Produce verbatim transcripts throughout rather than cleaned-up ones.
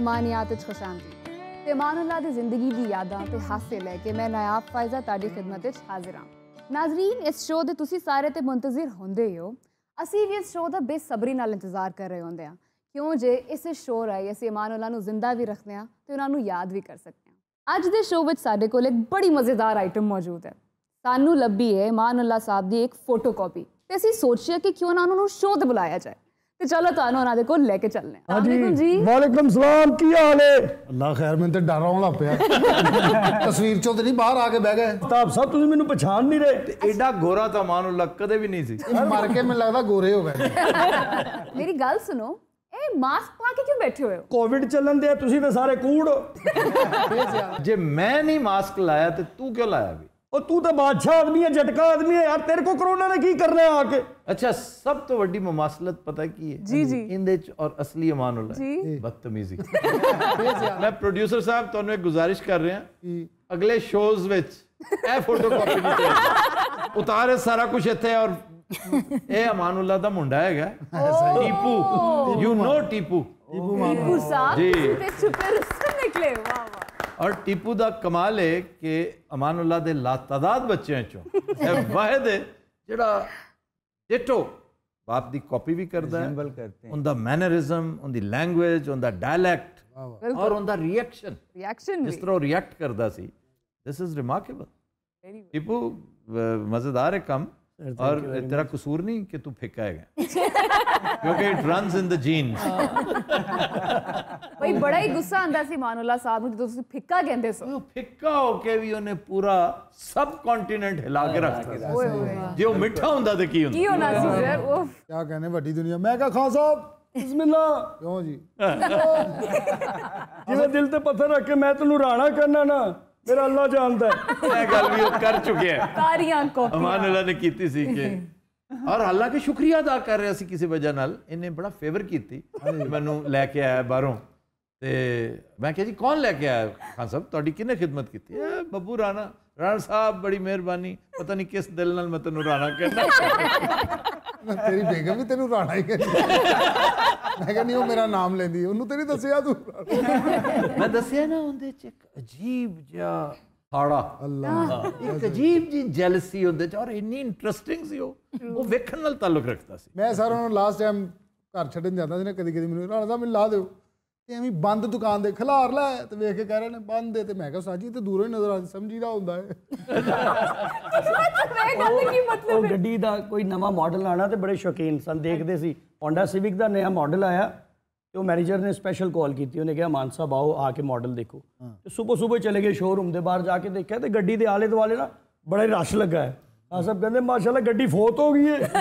अमानियात खुशामदी ते अमानुल्लाह दी जिंदगी दी यादां ते हासे लैके मैं नायाब फायजा ताड़ी खिदमत च हाजिर हां। नाजरीन, इस शो दे तुसी सारे ते मुंतज़िर होंदे हो, असी भी इस शो दा बेसब्री नाल इंतजार कर रहे होंदे हां, क्यों जे इस शो राही असी अमानुल्लाह नूं जिंदा भी रखने हां ते उन्हां नूं याद भी कर सकते हां। अज दे शो विच साडे कोल एक बड़ी मज़ेदार आइटम मौजूद है। सानू लब्भी है अमानुल्लाह साहब दी एक फोटो कॉपी ते असी सोचिया कि क्यों ना उन्हां नूं शो ते बुलाया जाए। ते चलो तुहानू उन्हां दे कोल लेके चलने। हाँ जी, वालेकुम सलाम, की हाल है? अल्लाह खैर, मैं तो डर आउण लग पिया। तस्वीर चों ते नहीं बाहर आके बह गए? ताब साहब तुसीं मैनूं पछाण नहीं रहे। एडा गोरा तो अमानुल्लाह कदे भी नहीं सी। मर के मैं लगदा गोरे हो गए। मेरी गल सुनो, ए मास्क पा के क्यों बैठे हुए हो? कोविड चलन दे, तुसीं ते सारे कूड़ हो। जे मैं नहीं मास्क लाया तो तू क्यों लाया भी? और तू तो बादशाह आदमी है, झटका आदमी है यार, तेरे को कोरोना ने की करना है आके? अच्छा, सब तो वड्डी मुमासलत पता है की है? जी जी इंदे च और असली अमानुल्लाह जी बदतमीजी। मैं प्रोड्यूसर साहब तुहानू एक गुजारिश कर रहे हैं, अगले शोज विच ए फोटो कॉपी नहीं चाहिए, उतारे सारा कुछ इत्थे। और ए अमानुल्लाह दा मुंडा हैगा टीपू, यू नो टीपू टीपू साहब जी। ते छुपे रुस्तम निकले। वाह वाह। और टीपू दा कमाल है कि अमानुल्लाह दे लातादाद बच्चों चों ਇਹ ਵਾਹਿਦ ਹੈ ਜਿਹੜਾ ਡਿਟੋ ਬਾਪ ਦੀ ਕਾਪੀ ਵੀ ਕਰਦਾ ਹੈ, ਉਹਦਾ ਮੈਨਰਿਜ਼ਮ, ਉਹਦੀ ਲੈਂਗੁਏਜ, ਉਹਦਾ ਡਾਇਲੈਕਟ ਔਰ ਉਹਦਾ ਰਿਐਕਸ਼ਨ रिएक्शन जिस तरह रिएक्ट करता सी, दिस इज रिमार्केबल। टीपू मजेदार है कम, और तेरा कसूर नहीं कि तू फिक्का है, क्योंकि it runs in the genes. भाई बड़ा ही गुस्सा आंदा सी अमानुल्लाह साहब नूं जदों तुसीं फिक्का कहंदे सो। वो फिक्का होके भी उन्हें पूरा सब कॉन्टिनेंट हिला के रखता। ओए होए जो मिठा हुंदा ते की हुंदा की होना सी सर? वो क्या कहने वड्डी दुनिया। मैं कहा खान साहब बिस्मिल्लाह। क्यों जी? जिवें दिल ते पत्थर रख के मैं तैनूं राणा करना ना, मेरा अल्लाह जानता है। ये गल भी वो कर चुके हैं, कारियां कॉपी अमानुल्लाह ने कीती सी कि, और हालांकि शुक्रिया अदा कर रहा सी किसी वजह नाल। इन्हें बड़ा फेवर कीती, मैनू लैके आया बाहरों, ते मैं कहा जी कौन लैके आया? खान साहब तुहाडी किन्ने खिदमत कीती? ए बब्बू राणा। राणा साहब बड़ी मेहरबानी, पता नहीं किस दिल नाल मैं तैनूं राणा कहना। तेरी बेगम भी तेनू राणा ही कहती। मैं कहा नहीं, वो मेरा नाम लेंदी, उन्होंने तेरी दसिया तू। मैं दसिया ना, उहदे च एक अजीब जिहा हाड़ा, अल्लाह, एक अजीब जी जैलसी उहदे च, और इन्नी इंटरस्टिंग सी वो वो वेखण नाल ताल्लुक रखता सी। मैं सर उन्होंने लास्ट टाइम घर छड्डन जाता सी ना, कदी कदी मैनूं राणा साहब मैनूं ला दिओ, ते एवें बंद दुकान दे खिलार लै, ते वेख के कह रहे ने बंद है, ते मैं कहा साजी ते दूरों ही नजर आ समझी रहा हुंदा है। मैं कहंदी की मतलब ਉਹ ਗੱਡੀ ਦਾ ਕੋਈ ਨਵਾਂ ਮਾਡਲ ਆਣਾ ਤੇ ਬੜੇ ਸ਼ੌਕੀਨ ਸਨ, ਦੇਖਦੇ ਸੀ। ਹੋਂਡਾ ਸਿਵਿਕ ਦਾ ਨਵਾਂ ਮਾਡਲ ਆਇਆ ਤੇ ਉਹ ਮੈਨੇਜਰ ਨੇ ਸਪੈਸ਼ਲ ਕਾਲ ਕੀਤੀ, ਉਹਨੇ ਕਿਹਾ ਮਾਨ ਸਾਹਿਬ ਆਓ, ਆ ਕੇ ਮਾਡਲ ਦੇਖੋ। ਤੇ ਸਵੇਰ ਸਵੇਰ ਚਲੇ ਗਏ ਸ਼ੋਰੂਮ ਦੇ ਬਾਹਰ, ਜਾ ਕੇ ਦੇਖਿਆ ਤੇ ਗੱਡੀ ਦੇ ਆਲੇ ਦੁਆਲੇ ਨਾ ਬੜਾ ਹੀ ਰਸ਼ ਲੱਗਾ ਹੈ। ਆ ਸਭ ਕਹਿੰਦੇ ਮਾਸ਼ਾਅੱਲਾ ਗੱਡੀ ਫੋਤ ਹੋ ਗਈ ਹੈ।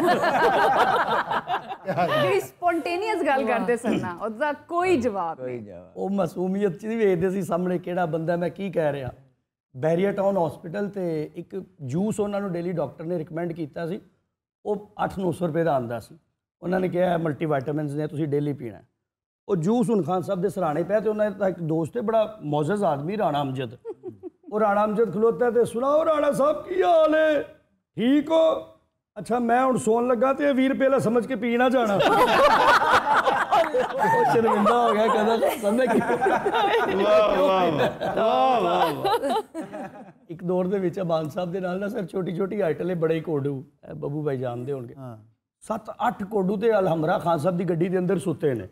ਜਿਹੜੀ ਸਪੌਂਟੇਨੀਅਸ ਗੱਲ ਕਰਦੇ ਸਨ ਨਾ, ਉਹਦਾ ਕੋਈ ਜਵਾਬ ਨਹੀਂ। ਉਹ ਮਾਸੂਮੀਅਤ ਚ ਨਹੀਂ ਵੇਖਦੇ ਸੀ ਸਾਹਮਣੇ ਕਿਹੜਾ ਬੰਦਾ ਮੈਂ ਕੀ ਕਹਿ ਰਿਹਾ। ਬੈਰੀਆ ਟਾਊਨ ਹਸਪੀਟਲ ਤੇ ਇੱਕ ਜੂਸ ਉਹਨਾਂ ਨੂੰ ਡੇਲੀ ਡਾਕਟਰ ਨੇ ਰਿਕਮੈਂਡ ਕੀਤਾ ਸੀ, ਉਹ ਅੱਠ ਨੌ ਸੌ ਰੁਪਏ ਦਾ ਆਉਂਦਾ ਸੀ। ਉਹਨਾਂ ਨੇ ਕਿਹਾ ਮਲਟੀਵਾਈਟਾਮਿਨਸ ਨੇ, ਤੁਸੀਂ ਡੇਲੀ ਪੀਣਾ। ਉਹ ਜੂਸ ਹੁਣ ਖਾਨ ਸਾਹਿਬ ਦੇ ਸਰਾਣੇ ਪਿਆ, ਤੇ ਉਹਨਾਂ ਦਾ ਇੱਕ ਦੋਸਤ ਹੈ ਬੜਾ ਮੌਜਜ਼ ਆਦਮੀ, ਰਾਣਾ ਅਮਜਦ। ਉਹ ਰਾਣਾ ਅਮਜਦ ਖਲੋਤਾ ਤੇ ਸੁਣਾਓ ਰਾਣਾ ਸਾਹਿਬ ਕੀ ਹਾਲ ਹੈ, ਠੀਕ ਹੋ? अच्छा मैं हुण सोन लगा तो भी रुपये ला समझ के पी ना जाना। शर्मिंदा हो गया, कहता समझ एक दौर दे विच बान साहब दे नाल ना सर छोटी छोटी आइटल बड़े ही कोडू बबू भाई जानते होंगे, सत्त अठ कोडू ते अलहमरा खान साहब की गड्डी के अंदर सुते ने।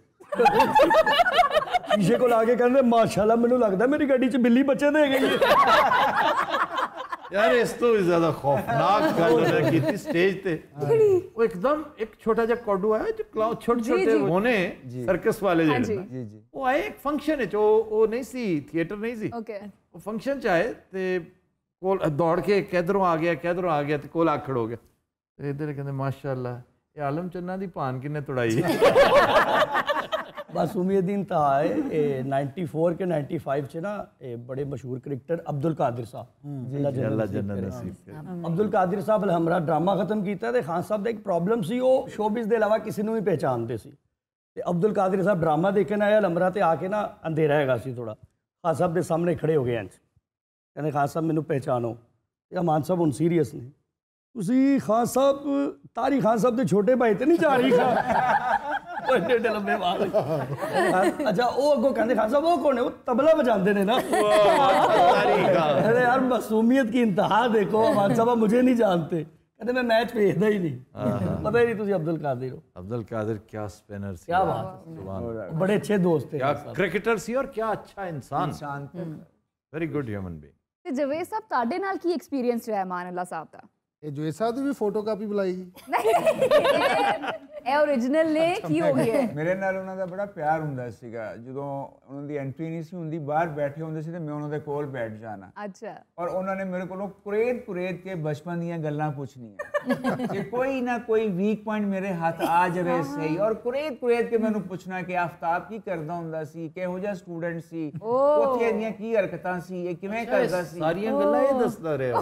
शीशे को लाके कहते माशाल्लाह मैनू लगता मेरी गड्डी च बिल्ली बच्चे दे गई है। यार इस तो भी ज्यादा खौफनाक गल उन्होंने की थी स्टेज पे। वो एकदम एक छोटा जा कोडू आया जो क्लाउड छोटे छोटे होने सर्कस वाले जेड़े वो आए एक फंक्शन है जो वो नहीं सी थिएटर नहीं सी वो फंक्शन च आए ते कोल दौड़ के किधरों आ गया किधरों आ गया ते कोल आ खड़ो गया ते इधर कहंदे माशाल्लाह ये आलम चन्ना दी भान किन्ने तोड़ाई। बस उम्मीदीन था है नाइन्टी फोर के नाइन्टी फाइव च ना बड़े मशहूर क्रिकेटर अब्दुल कादिर साहब अब्दुल कादिर साहब अलहमरा ड्रामा खत्म किया तो खान साहब का एक प्रॉब्लम सी वो शोबिज़ के अलावा किसी को भी पहचानते सी। अब्दुल कादिर साहब ड्रामा देखने आए अलहमरा तो आके ना अंधेरा हैगा सी थोड़ा, खान साहब के सामने खड़े हो गए इंज कहते खान साहब मैनू पहचानो। मान साहब हूँ सीरीयस ने तुसी खान साहब तारी खान साहब के छोटे भाई तो नहीं जा रही खा ਉਹ ਏਡੇ ਏਡੇ ਲੰਬੇ ਵਾਲ। ਅੱਛਾ ਉਹ ਅੱਗੋਂ ਕਹਿੰਦੇ ਖਾਨ ਸਾਹਿਬ ਉਹ ਕੌਣ ਹੈ? ਉਹ ਤਬਲਾ ਵਜਾਉਂਦੇ ਨੇ ਨਾ। अरे यार मासूमियत की इंतहा देखो, खान साहब मुझे नहीं जानते। कहते मैं मैच भेजता ही नहीं, पता ही नहीं तुझे अब्दुल कादिर हो। अब्दुल कादिर क्या स्पिनर सी, क्या बात, बड़े अच्छे दोस्त थे, क्या क्रिकेटर सी और क्या अच्छा इंसान, वेरी गुड ह्यूमन बीइंग। ਤੇ ਜਵੇਦ ਸਾਹਿਬ ਤੁਹਾਡੇ ਨਾਲ ਕੀ ਐਕਸਪੀਰੀਅੰਸ ਰਿਹਾ ਮਾਨ ਅੱਲਾ ਸਾਹਿਬ ਦਾ? ਇਹ ਜੋ ਸਾਹਿਬ ਦੀ ਵੀ ਫੋਟੋ ਕਾਪੀ ਬੁਲਾਈ। ਇਹ ਓਰੀਜਨਲ ਨੇ, ਕੀ ਹੋ ਗਿਆ? ਮੇਰੇ ਨਾਲ ਉਹਨਾਂ ਦਾ ਬੜਾ ਪਿਆਰ ਹੁੰਦਾ ਸੀਗਾ। ਜਦੋਂ ਉਹਨਾਂ ਦੀ ਐਂਟਰੀ ਨਹੀਂ ਸੀ ਹੁੰਦੀ, ਬਾਹਰ ਬੈਠੇ ਹੁੰਦੇ ਸੀ ਤੇ ਮੈਂ ਉਹਨਾਂ ਦੇ ਕੋਲ ਬੈਠ ਜਾਣਾ। ਅੱਛਾ। ਔਰ ਉਹਨਾਂ ਨੇ ਮੇਰੇ ਕੋਲੋਂ ਕੁਰੇਦ ਕੁਰੇਦ ਕੇ ਬਚਪਨ ਦੀਆਂ ਗੱਲਾਂ ਪੁੱਛਣੀਆਂ ਕਿ ਕੋਈ ਨਾ ਕੋਈ ਵੀਕ ਪੁਆਇੰਟ ਮੇਰੇ ਹੱਥ ਆ ਜਾਵੇ ਸਹੀ, ਔਰ ਕੁਰੇਦ ਕੁਰੇਦ ਕੇ ਮੈਨੂੰ ਪੁੱਛਣਾ ਕਿ ਆਫਤਾਬ ਕੀ ਕਰਦਾ ਹੁੰਦਾ ਸੀ, ਕਿਹੋ ਜਿਹਾ ਸਟੂਡੈਂਟ ਸੀ, ਉੱਥੇ ਇਹਦੀਆਂ ਕੀ ਹਰਕਤਾਂ ਸੀ, ਇਹ ਕਿਵੇਂ ਕਰਦਾ ਸੀ, ਸਾਰੀਆਂ ਗੱਲਾਂ ਇਹ ਦੱਸਦਾ ਰਿਹਾ।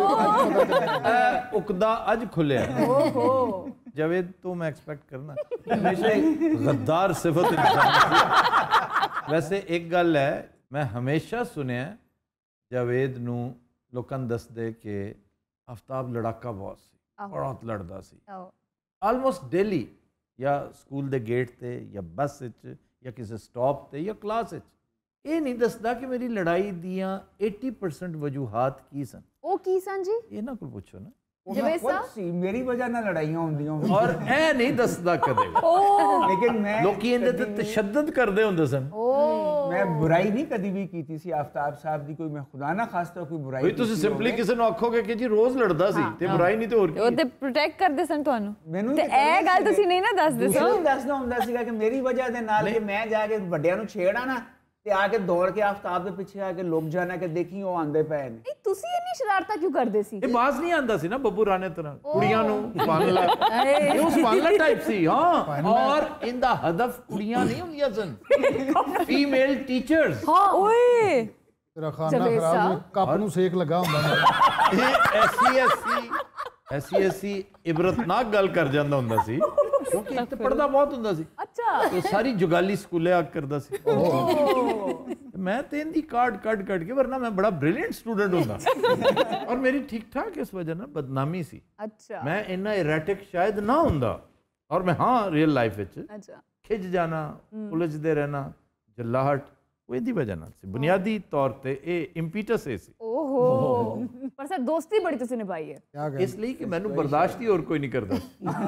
ਉਕਦਾ ਅੱਜ ਖੁੱਲਿਆ। ਓਹੋ जावेद तो मैं एक्सपेक्ट करना हमेशा गद्दार सिफत इंसान। वैसे एक गल है, मैं हमेशा सुनिया जावेद नू लोकां दस दे कि आफ्ताब लड़ाका बहुत सी, बहुत लड़दा सी, आलमोस्ट डेली या स्कूल दे गेट ते या बस विच या किसी स्टॉप ते या क्लास विच। ये नहीं दसदा कि मेरी लड़ाई दियां अस्सी परसेंट वजूहात की सन। ਉਹ ਕੀ ਸਨ ਜੀ? इन्हां कोल पुछो ना। ਜਵੇਦ ਸਾਹਿਬ ਸੀ ਮੇਰੀ ਵਜ੍ਹਾ ਨਾਲ ਲੜਾਈਆਂ ਹੁੰਦੀਆਂ और ऐ नहीं दसदा कदे, ਲੇਕਿਨ ਮੈਂ ਲੋਕੀ ਇਹਦੇ ਤੇ ਤਸ਼ੱਦਦ ਕਰਦੇ ਹੁੰਦੇ ਸਨ। ਮੈਂ ਬੁਰਾਈ ਨਹੀਂ ਕਦੀ ਵੀ ਕੀਤੀ ਸੀ ਆਫਤਾਬ ਸਾਹਿਬ ਦੀ, ਕੋਈ ਮੈਂ ਖੁਦਾ ਨਾ ਖਾਸਤਾ ਕੋਈ ਬੁਰਾਈ ਵੀ ਤੁਸੀਂ ਸਿੰਪਲੀ ਕਿਸੇ ਨੂੰ ਆਖੋਗੇ ਕਿ ਜੀ ਰੋਜ਼ ਲੜਦਾ ਸੀ ਤੇ ਬੁਰਾਈ ਨਹੀਂ ਤੇ ਹੋਰ ਕੀ। ਉਹ ਤੇ ਪ੍ਰੋਟੈਕਟ ਕਰਦੇ ਸਨ ਤੁਹਾਨੂੰ। ਮੈਨੂੰ ਤੇ ਇਹ ਗੱਲ ਤੁਸੀਂ ਨਹੀਂ ਨਾ ਦੱਸਦੇ ਸੋ। ਮੈਨੂੰ ਦੱਸਦਾ ਹੁੰਦਾ ਸੀਗਾ ਕਿ ਮੇਰੀ ਵਜ੍ਹਾ ਦੇ ਨਾਲ ਕਿ ਮੈਂ ਜਾ ਕੇ ਵੱਡਿਆਂ ਨੂੰ ਛੇੜਾਂ ਨਾ ਤੇ ਆ ਕੇ ਦੌੜ ਕੇ ਆਫਤਾਬ ਦੇ ਪਿੱਛੇ ਆ ਕੇ ਲੁਕ ਜਾਣਾ ਕਿ ਦੇਖੀ ਉਹ ਆਂਦੇ ਪਏ ਨੇ। ਨਹੀਂ ਤੁਸੀਂ ਇੰਨੀ ਸ਼ਰਾਰਤਾਂ ਕਿਉਂ ਕਰਦੇ ਸੀ? ਇਹ ਬਾਜ਼ ਨਹੀਂ ਆਂਦਾ ਸੀ ਨਾ ਬੱਬੂ ਰਾਣੇ ਤਰ੍ਹਾਂ ਕੁੜੀਆਂ ਨੂੰ ਪਾਲਣਾ। ਇਹ ਉਸ ਪਾਲਣਾ ਟਾਈਪ ਸੀ। ਹਾਂ, ਔਰ ਇਹਦਾ ਹਦਫ ਕੁੜੀਆਂ ਨਹੀਂ ਹੁੰਦੀਆਂ ਸਨ, ਫੀਮੇਲ ਟੀਚਰਸ। ਹਾਂ ਓਏ ਤੇਰਾ ਖਾਨਾ ਖਰਾਬ, ਕੱਪ ਨੂੰ ਸੇਕ ਲੱਗਾ ਹੁੰਦਾ। ਇਹ ਐਸੀ ਐਸੀ ਐਸੀ ਐਸੀ ਇਬਰਤਨਾਕ ਗੱਲ ਕਰ ਜਾਂਦਾ ਹੁੰਦਾ ਸੀ ਕਿਉਂਕਿ ਇੱਕ ਪੜਦਾ ਬਹੁਤ ਹੁੰਦਾ ਸੀ। ਅੱਛਾ। ਤੇ ਸਾਰੀ ਜੁਗਾਲੀ ਸਕੂਲੇ ਆ ਕਰਦਾ ਸੀ। ਮੈਂ ਤੇ ਇਹਦੀ ਕਾਰਡ ਕੱਢ ਕੱਢ ਕੇ, ਵਰਨਾ ਮੈਂ ਬੜਾ ਬ੍ਰਿਲੀਅੰਟ ਸਟੂਡੈਂਟ ਹੁੰਦਾ ਔਰ ਮੇਰੀ ਠੀਕ ਠਾਕ ਇਸ ਵਜ੍ਹਾ ਨਾਲ ਬਦਨਾਮੀ ਸੀ। ਅੱਛਾ। ਮੈਂ ਇੰਨਾ ਇਰੈਟਿਕ ਸ਼ਾਇਦ ਨਾ ਹੁੰਦਾ। ਔਰ ਮੈਂ ਹਾਂ ਰੀਅਲ ਲਾਈਫ ਵਿੱਚ ਅੱਛਾ ਖਿੱਚ ਜਾਣਾ, ਉਲਝਦੇ ਰਹਿਣਾ, ਜੱਲਾਹਟ, ਉਹ ਇਹਦੀ ਵਜ੍ਹਾ ਨਾਲ ਸੀ। ਬੁਨਿਆਦੀ ਤੌਰ ਤੇ ਇਹ ਇੰਪੀਟਸ ਇਹ ਸੀ। ਓਹੋ, ਪਰ ਸਰ ਦੋਸਤੀ ਬੜੀ ਤੁਸੀਂ ਨਿਭਾਈ ਹੈ। ਇਸ ਲਈ ਕਿ ਮੈਨੂੰ ਬਰਦਾਸ਼ਤ ਹੀ ਹੋਰ ਕੋਈ ਨਹੀਂ ਕਰਦਾ।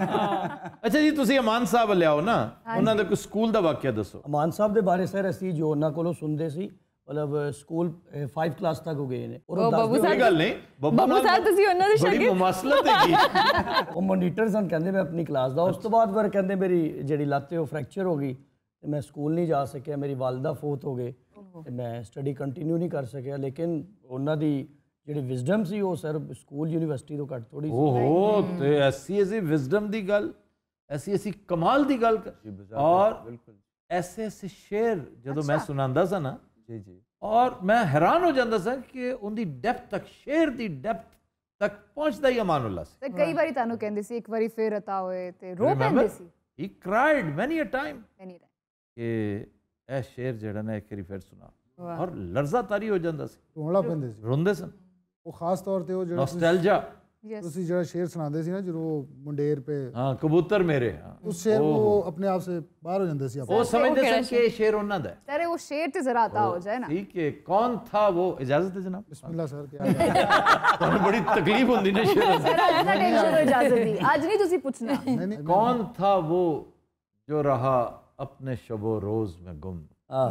ਅੱਛਾ ਜੀ, ਤੁਸੀਂ ਅਮਾਨ ਸਾਹਿਬ ਲਿਆਓ ਨਾ, ਉਹਨਾਂ ਦਾ ਕੋਈ ਸਕੂਲ ਦਾ ਵਾਕਿਆ ਦੱਸੋ। ਅਮਾਨ ਸਾਹਿਬ ਦੇ ਬਾਰੇ ਸਰ ਅਸੀਂ ਜੋ ਉਹਨਾਂ ਕੋਲੋਂ ਸੁਣਦੇ ਸੀ, ਮਤਲਬ ਸਕੂਲ ਪੰਜਵੀਂ ਕਲਾਸ ਤੱਕ ਹੋ ਗਏ ਨੇ। ਉਹ ਬੱਬੂ ਕੋਈ ਗੱਲ ਨਹੀਂ, ਬੱਬੂ ਸਾਹਿਬ ਤੁਸੀਂ ਉਹਨਾਂ ਦੇ ਬੜੀ ਸ਼ਾਗਿਰਦ। ਮੁਮਾਸਲਤ ਹੈਗੀ। ਉਹ ਮੋਨੀਟਰ ਸਨ, ਕਹਿੰਦੇ ਮੈਂ ਆਪਣੀ ਕਲਾਸ ਦਾ। ਉਸ ਤੋਂ ਬਾਅਦ ਫਿਰ ਕਹਿੰਦੇ ਮੇਰੀ ਜਿਹੜੀ ਲੱਤ ਹੈ ਉਹ ਫ੍ਰੈਕਚਰ ਹੋ ਗਈ ਤੇ ਮੈਂ ਸਕੂਲ ਨਹੀਂ ਜਾ ਸਕਿਆ। ਮੇਰੀ ਵਾਲਦਾ ਫੋਤ ਹੋ ਗਏ ਤੇ ਮੈਂ ਸਟੱਡੀ ਕੰਟੀਨਿਊ ਨਹੀਂ ਕਰ ਸਕਿਆ। ਲੇਕਿਨ ਉਹਨਾਂ ਦੀ ਜਿਹੜੀ ਵਿਜ਼ਡਮ ਸੀ ਉਹ ਸਰ ਸਕੂਲ ਯੂਨੀਵਰਸਿਟੀ ਤੋਂ ਘੱਟ ਥੋੜੀ ਸੀ। ਓਹੋ, ਤੇ ਐਸੀ ਐਸੀ ਵਿਜ਼ਡਮ ਦੀ ਗੱਲ, ਐਸੀ ਐਸੀ ਕਮਾਲ ਦੀ ਗੱਲ, ਔਰ ਐਸੇ ਐਸੇ ਸ਼ੇਰ ਜਦੋਂ ਮੈਂ ਸੁਣਾਉਂਦਾ ਸਾਂ ਨਾ ਜੀ ਜੀ, ਔਰ ਮੈਂ ਹੈਰਾਨ ਹੋ ਜਾਂਦਾ ਸਾਂ ਕਿ ਉਹਦੀ ਡੈਪਥ ਤੱਕ, ਸ਼ੇਰ ਦੀ ਡੈਪਥ ਤੱਕ ਪਹੁੰਚਦਾ ਹੀ ਅਮਾਨੁੱਲਾ ਸੀ। ਤੇ ਕਈ ਵਾਰੀ ਤੁਹਾਨੂੰ ਕਹਿੰਦੇ ਸੀ ਇੱਕ ਵਾਰੀ ਫੇਰ ਅਤਾ ਹੋਏ ਤੇ ਰੋ ਪੈਂਦੇ ਸੀ। ਹੀ ਕ੍ਰਾਈਡ ਮੈਨੀ ਅ ਟਾਈਮ ਐਨੀ ਟਾਈਮ ਕਿ ਇਹ ਸ਼ੇਰ ਜਿਹੜਾ ਨਾ ਇੱਕ ਵਾਰੀ ਫਿਰ ਸੁਣਾ, ਔਰ ਲਰਜ਼ਾ ਤਾਰੀ ਹੋ ਜਾਂਦਾ ਸੀ, ਰੋਣਾ ਪੈਂਦੇ ਸੀ। ਰੋਂਦੇ ਸਨ। ਉਹ ਖਾਸ ਤੌਰ ਤੇ ਉਹ ਜਿਹੜਾ ਨੋਸਟੈਲਜੀਆ, ਤੁਸੀਂ ਜਿਹੜਾ ਸ਼ੇਰ ਸੁਣਾਉਂਦੇ ਸੀ ਨਾ, ਜਦੋਂ ਮੁੰਡੇਰ पे, हाँ कबूतर मेरे, हाँ उस शेर वो अपने आप से बाहर हो जाते सी। वो समझते सन कि ये शेर उन्ना दा है। सर वो शेर ते जरा अता हो जाए ना। ठीक है, कौन था वो? इजाजत है जनाब। बिस्मिल्लाह सर, क्या तो बड़ी तकलीफ होती ना शेर। सर ऐसा टेंशन हो इजाजत दी, आज नहीं तुसी पूछना। कौन था वो जो रहा अपने शबो रोज में गुम?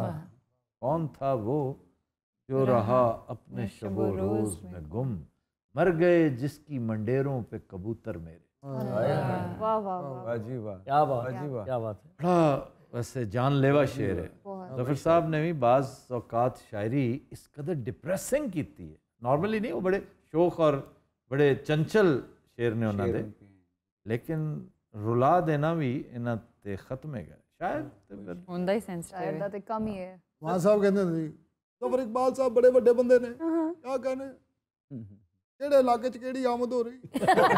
कौन था वो जो रहा अपने शबो रोज में गुम, मर गए जिसकी मंडेरों पे कबूतर मेरे। वाह वाह वाह जी वाह, क्या बात है, क्या बात है। बड़ा वैसे जानलेवा शेर है। जफर साहब ने भी बाज़ औकात शायरी इस कदर डिप्रेसिंग की है, नॉर्मली नहीं, वो बड़े शौक और बड़े चंचल शेर ने उन्होंने, लेकिन रुला देना भी इन्हां ते खत्म है गया शायद ਹੁੰਦਾ ਹੀ ਸੈਂਸਿਟਿਵ शायद ਹੈ। दा ते कम ही है। वहाँ साहब कहते थे जफर इकबाल साहब बड़े बड़े बंदे ने, क्या कहने ਕਿਹੜੇ ਇਲਾਕੇ ਚ ਕਿਹੜੀ ਆਮਦ ਹੋ ਰਹੀ।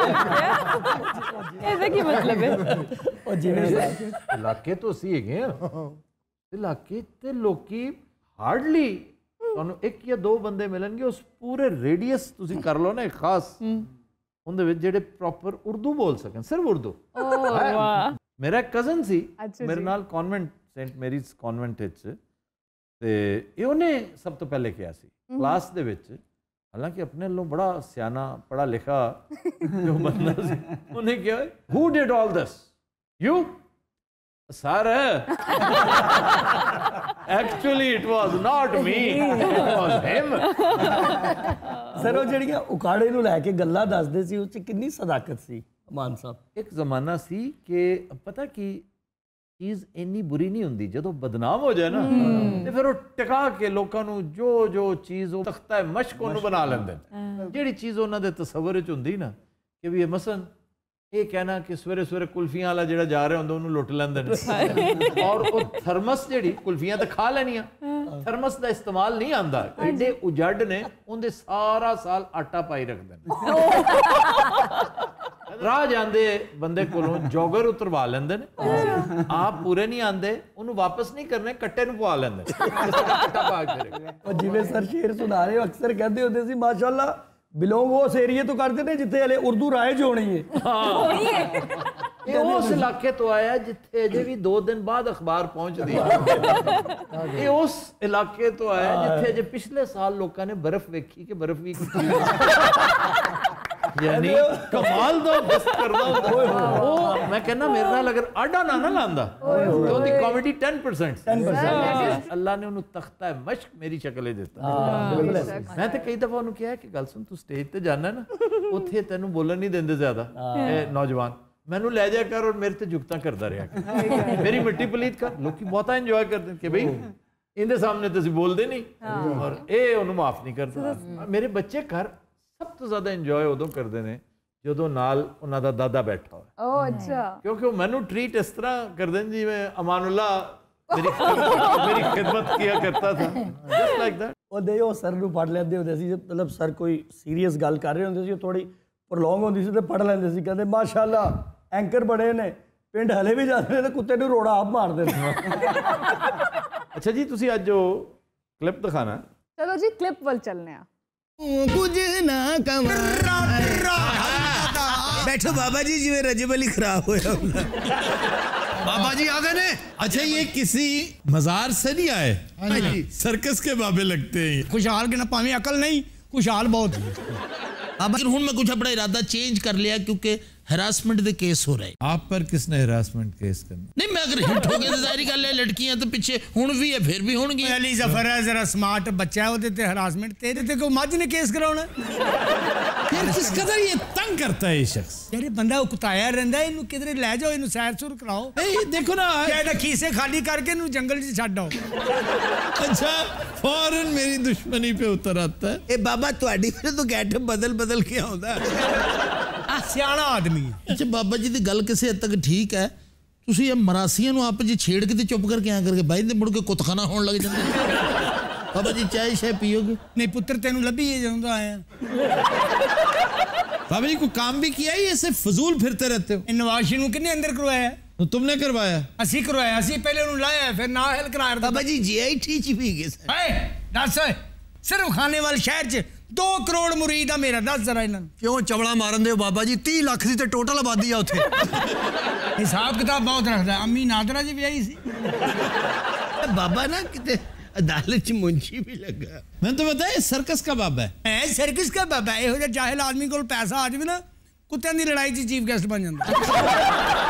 ਇਹਦਾ ਕੀ ਮਤਲਬ ਹੈ? ਉਹ ਜਿਵੇਂ ਇਲਾਕੇ ਤੋਂ ਅਸੀਂ ਹੈਗੇ ਆ, ਇਲਾਕੇ ਤੇ ਲੋਕੀ ਹਾਰਡਲੀ ਤੁਹਾਨੂੰ ਇੱਕ ਜਾਂ ਦੋ ਬੰਦੇ ਮਿਲਣਗੇ ਉਸ ਪੂਰੇ ਰੇਡੀਅਸ ਤੁਸੀਂ ਕਰ ਲਓ ਨਾ ਇੱਕ ਖਾਸ, ਉਹਦੇ ਵਿੱਚ ਜਿਹੜੇ ਪ੍ਰੋਪਰ ਉਰਦੂ ਬੋਲ ਸਕਣ, ਸਿਰਫ ਉਰਦੂ। ਓ ਵਾਹ, ਮੇਰਾ ਕਜ਼ਨ ਸੀ ਅੱਛਾ ਮੇਰੇ ਜੀ। ਨਾਲ ਕਨਵੈਂਟ ਸੇਂਟ ਮੈਰੀਜ਼ ਕਨਵੈਂਟ ਵਿੱਚ, ਤੇ ਇਹ ਉਹਨੇ ਸਭ ਤੋਂ ਪਹਿਲੇ ਕਿਹਾ ਸੀ ਕਲਾਸ ਦੇ ਵਿੱਚ, ਹਾਲਾਂਕਿ ਆਪਣੇ ਵੱਲੋਂ ਬੜਾ ਸਿਆਣਾ ਪੜਾ ਲਿਖਾ ਜੋ ਬੰਦਾ ਸੀ, ਉਹਨੇ ਕਿਹਾ who did all this you sir actually it was not me it was him. Sir ਉਹ ਜਿਹੜੀਆਂ ਉਕਾੜੇ ਨੂੰ ਲੈ ਕੇ ਗੱਲਾਂ ਦੱਸਦੇ ਸੀ, ਉਹ 'ਚ ਕਿੰਨੀ ਸਦਾਕਤ ਸੀ ਮਾਨ ਸਾਹਿਬ। ਇੱਕ ਜ਼ਮਾਨਾ ਸੀ ਕਿ ਪਤਾ ਕੀ ਚੀਜ਼ ਇੰਨੀ ਬੁਰੀ ਨਹੀਂ ਹੁੰਦੀ, ਜਦੋਂ ਬਦਨਾਮ ਹੋ ਜਾਏ ਨਾ ਤੇ ਫਿਰ ਉਹ ਟਿਕਾ ਕੇ ਲੋਕਾਂ ਨੂੰ ਜੋ ਜੋ ਚੀਜ਼ ਉਹ ਤਖਤਾ ਹੈ ਮਸ਼ਕ ਉਹਨੂੰ ਬਣਾ ਲੈਂਦੇ ਨੇ। ਜਿਹੜੀ ਚੀਜ਼ ਉਹਨਾਂ ਦੇ ਤਸੱਵੁਰ ਵਿੱਚ ਹੁੰਦੀ ਨਾ ਕਿ ਵੀ ਇਹ ਮਸਨ ਇਹ ਕਹਿਣਾ ਕਿ ਸਵੇਰੇ ਸਵੇਰੇ ਕੁਲਫੀਆਂ ਵਾਲਾ ਜਿਹੜਾ ਜਾ ਰਿਹਾ ਹੁੰਦਾ ਉਹਨੂੰ ਲੁੱਟ ਲੈਂਦੇ ਨੇ, ਔਰ ਉਹ ਥਰਮਸ ਜਿਹੜੀ ਕੁਲਫੀਆਂ ਤਾਂ ਖਾ ਲੈਣੀਆਂ, ਥਰਮਸ ਦਾ ਇਸਤੇਮਾਲ ਨਹੀਂ ਆਂਦਾ, ਐਡੇ ਉਜੜ ਨੇ ਉਹਦੇ ਸਾਰਾ ਸਾਲ ਆਟਾ ਪਾਈ ਰੱਖਦੇ ਨੇ। ਰਾਹ ਜਾਂਦੇ ਬੰਦੇ ਕੋਲੋਂ ਜੋਗਰ ਉਤਰਵਾ ਲੈਂਦੇ ਨੇ, ਆਪ ਪੂਰੇ ਨਹੀਂ ਆਂਦੇ, ਉਹਨੂੰ ਵਾਪਸ ਨਹੀਂ ਕਰਨੇ, ਕੱਟੇ ਨੂੰ ਪਵਾ ਲੈਂਦੇ ਕੱਟਾ ਪਾ ਕੇ। ਉਹ ਜਿਵੇਂ ਸਰ ਸ਼ੇਰ ਸੁਣਾ ਰਹੇ ਹੋ, ਅਕਸਰ ਕਹਿੰਦੇ ਹੁੰਦੇ ਸੀ ਮਾਸ਼ਾਅੱਲਾ ਬਿਲੋਂਗ ਉਸ ਏਰੀਏ ਤੋਂ ਕਰਦੇ ਨੇ ਜਿੱਥੇ ਹਲੇ ਉਰਦੂ ਰਾਇਜ ਹੋਣੀ ਹੈ। ਇਹ ਉਸ ਇਲਾਕੇ ਤੋਂ ਆਇਆ ਜਿੱਥੇ ਅਜੇ ਵੀ ਦੋ ਦਿਨ ਬਾਅਦ ਅਖਬਾਰ ਪਹੁੰਚਦੀ ਹੈ। ਇਹ ਉਸ ਇਲਾਕੇ ਤੋਂ ਆਇਆ ਜਿੱਥੇ ਅਜੇ ਪਿਛਲੇ ਸਾਲ ਲੋਕਾਂ ਨੇ ਬਰਫ਼ ਵੇਖੀ ਕਿ ਬਰਫ਼ ਵੀ ਯਾਨੀ ਕਮਾਲ ਦਾ ਬਸ ਕਰਦਾ ਹੁੰਦਾ ਉਹ। ਮੈਂ ਕਹਿੰਦਾ ਮੇਰੇ ਨਾਲ ਅਗਰ ਆਡਾ ਨਾ ਨਾ ਲਾਂਦਾ ਤੇ ਉਹਦੀ ਕਾਮੇਡੀ ਦਸ ਪਰਸੈਂਟ ਅੱਲਾ ਨੇ ਉਹਨੂੰ ਤਖਤਾ ਮਸ਼ਕ ਮੇਰੀ ਸ਼ਕਲ ਹੀ ਦਿੱਤਾ। ਮੈਂ ਤੇ ਕਈ ਦਫਾ ਉਹਨੂੰ ਕਿਹਾ ਕਿ ਗੱਲ ਸੁਣ, ਤੂੰ ਸਟੇਜ ਤੇ ਜਾਣਾ ਨਾ, ਉੱਥੇ ਤੈਨੂੰ ਬੋਲਣ ਨਹੀਂ ਦਿੰਦੇ ਜ਼ਿਆਦਾ ਇਹ ਨੌਜਵਾਨ, ਮੈਨੂੰ ਲੈ ਜਾ ਕਰ ਔਰ ਮੇਰੇ ਤੇ ਜੁਗਤਾਂ ਕਰਦਾ ਰਿਹਾ ਕਰ, ਮੇਰੀ ਮਿੱਟੀ ਪਲੀਤ ਕਰ। ਲੋਕੀ ਬਹੁਤਾ ਇੰਜੋਏ ਕਰਦੇ ਕਿ ਬਈ ਇਹਦੇ ਸਾਹਮਣੇ ਤਾਂ ਅਸੀਂ ਬੋਲਦੇ ਨਹੀਂ, ਔਰ ਇਹ ਉਹਨੂੰ ਮਾਫ ਨਹੀਂ ਕਰਦਾ। ਮੇਰੇ ਬੱਚੇ ਘਰ ਸਭ ਤੋਂ ਜ਼ਿਆਦਾ ਇੰਜੋਏ ਉਦੋਂ ਕਰਦੇ ਨੇ ਜਦੋਂ ਨਾਲ ਉਹਨਾਂ ਦਾ ਦਾਦਾ ਬੈਠਾ ਹੋਵੇ। ਓ ਅੱਛਾ। ਕਿਉਂਕਿ ਉਹ ਮੈਨੂੰ ਟ੍ਰੀਟ ਇਸ ਤਰ੍ਹਾਂ ਕਰਦੇ ਨੇ ਜਿਵੇਂ ਅਮਾਨੁੱਲਾ ਮੇਰੀ ਮੇਰੀ ਖਿਦਮਤ ਕੀਆ ਕਰਤਾ ਥਾ, ਜਸਟ ਲਾਈਕ ਦੈਟ। ਉਹਦੇ ਉਹ ਸਰ ਨੂੰ ਪੜ੍ਹ ਲੈਂਦੇ ਹੁੰਦੇ ਸੀ, ਮਤਲਬ ਸਰ ਕੋਈ ਸੀਰੀਅਸ ਗੱਲ ਕਰ ਰਹੇ ਹੁੰਦੇ ਸੀ, ਉਹ ਥੋੜੀ ਪ੍ਰੋਲੋਂਗ ਹੁੰਦੀ ਸੀ ਤੇ ਪੜ੍ਹ ਲੈਂਦੇ ਸੀ। ਕਹਿੰਦੇ ਮਾਸ਼ਾਅੱਲਾ ਐਂਕਰ ਬੜੇ ਨੇ, ਪਿੰਡ ਹਲੇ ਵੀ ਜਾਂਦੇ ਨੇ ਤੇ ਕੁੱਤੇ ਨੂੰ ਰੋੜਾ ਆਪ ਮਾਰਦੇ ਨੇ। ਅੱਛਾ ਜੀ, ਤੁਸੀਂ ਅੱਜ ਉਹ ਕਲਿੱਪ ਦਿਖਾਣਾ। ਚਲੋ ਜੀ ਕਲਿੱਪ ਵੱਲ ਚੱਲਨੇ ਆ। ਕੁਝ ਨਾ ਕਮਾ बैठो बाबा जी जिਵੇਂ रजब अली खराब होया बाबा जी आ गए ने। अच्छा ये किसी मजार से नहीं आए? हाँ जी, सर्कस के बाबे लगते हैं। खुशहाल के ना पावे अकल नहीं, खुशहाल बहुत बाबा। हुन मैं कुछ अपना इरादा चेंज कर लिया क्योंकि हरासमेंट दे केस हो रहे। आप पर किसने हरासमेंट केस करना? नहीं मैं अगर हिट हो गया तो जाहिर गल है लड़कियां तो पीछे हुन भी है फिर भी होणगी। अली जफर है जरा स्मार्ट बच्चा है, ओदे ते हरासमेंट तेरे ते कोई मझ ने केस कराउणा। यार किस कदर ये तंग करता है ये शख्स। यार बंदा उकताया रहंदा, इनु किधरे ले जाओ, इनु सैर सुर कराओ। ए देखो ना, क्या खीसे खाली करके इनु जंगल च छड्ड आओ। अच्छा फौरन मेरी दुश्मनी पे उतर आता है। ए बाबा ਤੁਹਾਡੀ ਫਿਰ तो गैटअप बदल बदल के आउंदा। ਸਿਆਣਾ ਆਦਮੀ ਹੈ। अच्छा बाबा जी ਦੀ ਗੱਲ ਕਿਸੇ ਹੱਦ ਤੱਕ ਠੀਕ ਹੈ, ਤੁਸੀਂ ਇਹ ਮਰਾਸੀਆਂ ਨੂੰ ਆਪ ਜੀ ਛੇੜ ਕੇ ਤੇ ਚੁੱਪ ਕਰਕੇ ਐਂ ਕਰਕੇ ਬਾਈ ਦੇ ਮੁੜ ਕੇ ਕੁੱਤਖਾਨਾ ਹੋਣ ਲੱਗ ਜਾਂਦੇ। ਬਾਬਾ ਜੀ ਚਾਹ ਸ਼ਾਇ ਪੀਓਗੇ? ਨਹੀਂ ਪੁੱਤਰ ਤੈਨੂੰ ਲੱਭੀ ਜਾਂਦਾ ਆਇਆ। बाबा जी को काम भी किया है, ऐसे फजूल फिरते रहते हो। ਨਵਾਜ਼ ਸ਼ਰੀਫ ਨੂੰ ਕਿੰਨੇ ਅੰਦਰ ਕਰਵਾਇਆ? तो तुमने करवाया? ਅਸੀਂ ਕਰਵਾਇਆ, ਅਸੀਂ ਪਹਿਲੇ ਉਹਨੂੰ ਲਾਇਆ ਫਿਰ ਨਾ ਹੈਲ ਕਰਾਇਆ। ਬਾਬਾ ਜੀ ਜੀਆਈਟੀ ਚ ਵੀ ਗਏ ਸਰ। ਹਾਏ ਦੱਸ ਓਏ, ਸਿਰਫ ਖਾਨੇਵਾਲ ਸ਼ਹਿਰ ਚ दो करोड़ मुरीद आ मेरा, दस जरा इन्हां क्यों चवड़ा मारन दे बाबा जी? तीस लाख दी ते टोटल आबादी आ उत्थे। हिसाब किताब बहुत रखदा। अम्मी नादरा जी विआही सी। बाबा ना किते अदालत च मुंशी भी लगा। मैंने तो बताया सर्कस का बाबा है। है सर्कस का बाबा। इहो जिहा जाहिल आदमी कोल पैसा आ जावे ना, कुत्तियां दी लड़ाई च चीफ गेस्ट बन जांदा।